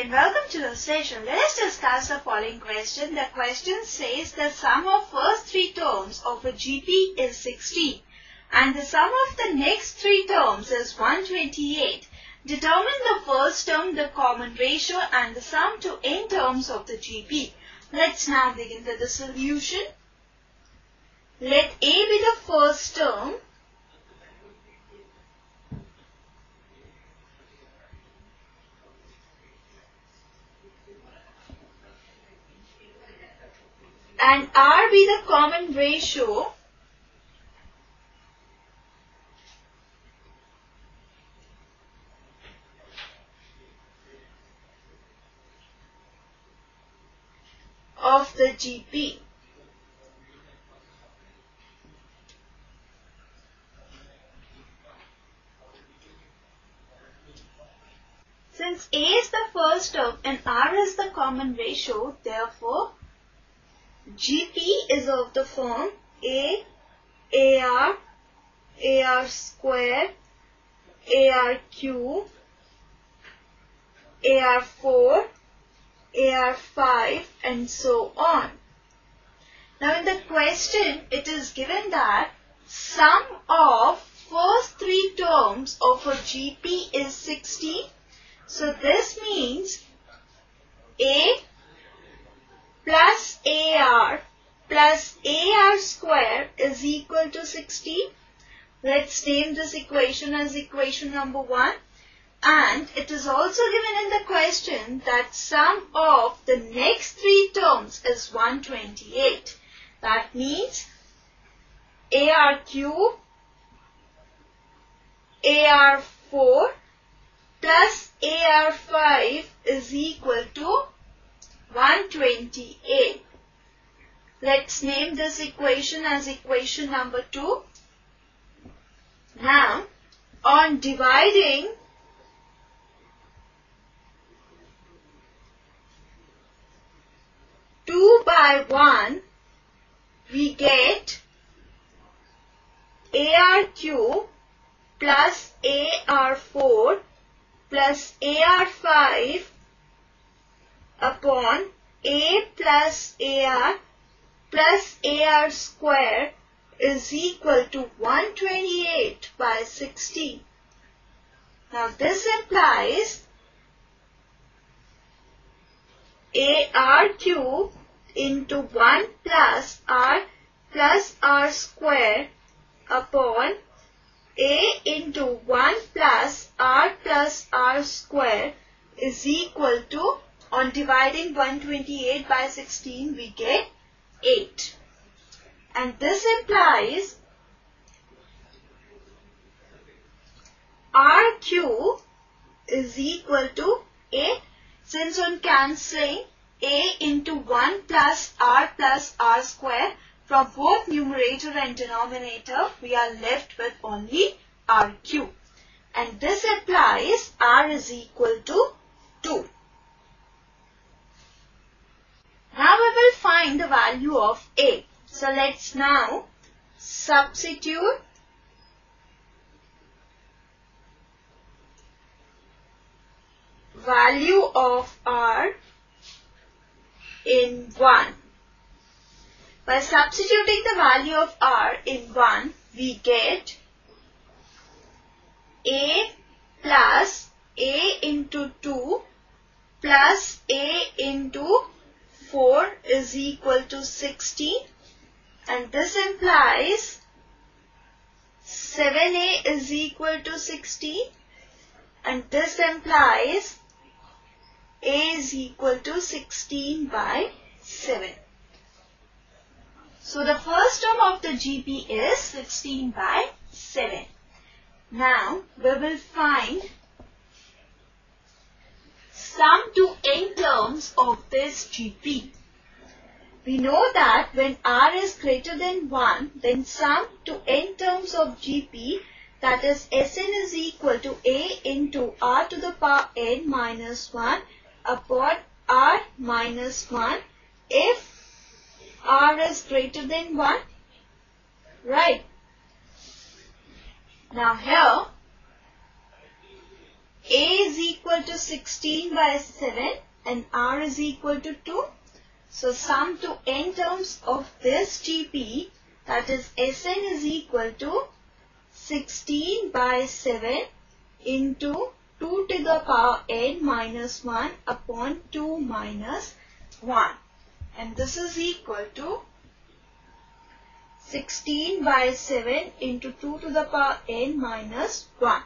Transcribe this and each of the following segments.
and welcome to the session. Let us discuss the following question. The question says the sum of first three terms of a GP is 16 and the sum of the next three terms is 128. Determine the first term, the common ratio and the sum to n terms of the GP. Let's now begin with the solution. Let A be the first term. And R be the common ratio of the GP. Since A is the first term and R is the common ratio, therefore GP is of the form A, AR, AR square, AR cube, AR4, AR5 and so on. Now in the question it is given that sum of first three terms of a GP is 16. So this means A plus AR plus AR square is equal to 16. Let's name this equation as equation number 1. And it is also given in the question that sum of the next three terms is 128. That means AR cube, AR4 plus AR5 is equal to 128. Let's name this equation as equation number 2. Now, on dividing two by 1, we get AR cube plus AR4 plus AR5 upon A plus AR plus AR square is equal to 128 by 16. Now this implies AR cube into 1 plus R square upon A into 1 plus R square is equal to, on dividing 128 by 16 we get 8. And this implies R cube is equal to 8. Since on cancelling A into 1 plus R square from both numerator and denominator, we are left with only R cube. And this implies R is equal to 2. Now we will find the value of A. So let's now substitute value of R in 1. By substituting the value of R in 1, we get A plus A into 2 plus A into 4 is equal to 16. And this implies 7A is equal to 16. And this implies A is equal to 16 by 7. So the first term of the GP is 16 by 7. Now we will find sum to n terms of this GP. We know that when R is greater than 1, then sum to n terms of GP, that is Sn is equal to A into R to the power n minus 1 upon R minus 1 if R is greater than 1. Right. Now here A is equal to 16 by 7 and r is equal to 2. So sum to n terms of this GP, that is Sn, is equal to 16 by 7 into 2 to the power n minus 1 upon 2 minus 1. And this is equal to 16 by 7 into 2 to the power n minus 1.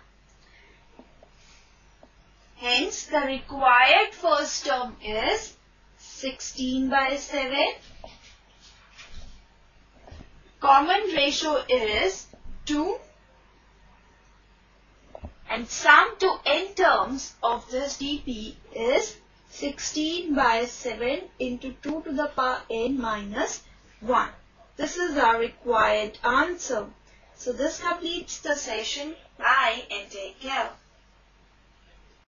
Hence, the required first term is 16 by 7. Common ratio is 2. And sum to n terms of this GP is 16 by 7 into 2 to the power n minus 1. This is our required answer. So this completes the session. Bye and take care.